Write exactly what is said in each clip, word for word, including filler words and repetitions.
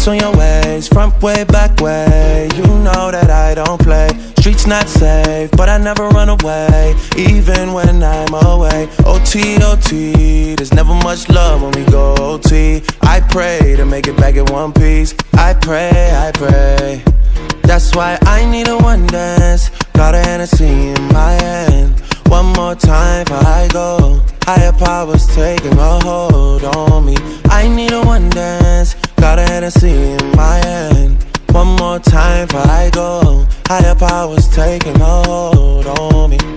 Ice on your waist, front way, back way. You know that I don't play. Streets not safe, but I never run away, even when I'm away. O T, O T, there's never much love when we go O T. I pray to make it back in one piece. I pray, I pray. That's why I need a one dance. Got a Hennessy in my hand. One more time before I go. Higher powers taking a hold on me. I need a one dance. Got a Hennessy in my hand. One more time before I go. Higher powers taking a hold on me.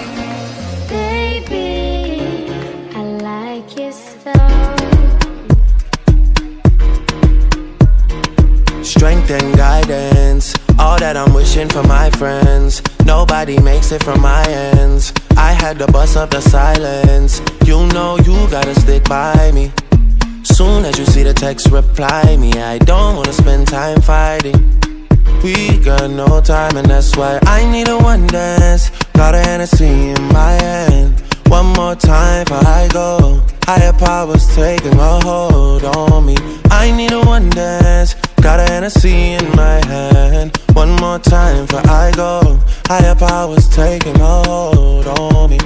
Baby, I like your so. Strength and guidance, all that I'm wishing for my friends. Nobody makes it from my ends. I had to bust up the silence. You know you gotta stick by me. Soon as you see the text, reply me. I don't wanna spend time fighting. We got no time, and that's why I need a one dance. Got a Hennessy in my hand. One more time before I go. Higher powers taking a hold on me. I need a one dance. Got a Hennessy in my hand. One more time before I go. Higher powers taking a hold on me.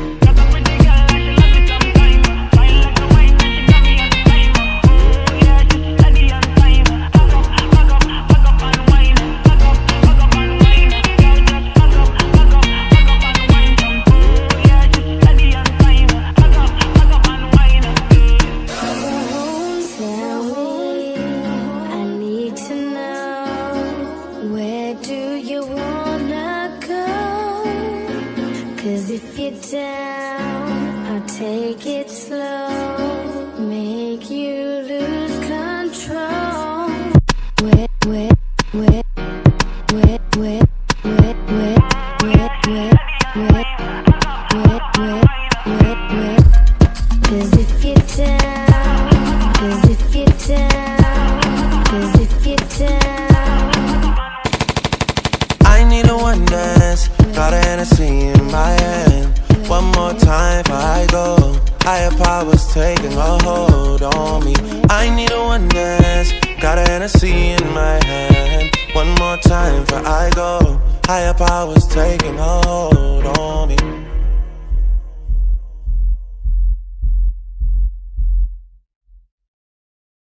Cause if you're down, I'll take it slow, make you lose control. Wet, wet, wet, wet, wet, wet, wet, wet, wet, wet, wet, wet, wet. Cause if you're down, cause if you're down, cause if you're down. I need a one dance. Got a Hennessy in my hand. One more time before I go. Higher powers taking a hold on me. I need a one dance. Got a Hennessy in my hand. One more time before I go. Higher powers taking a hold on me.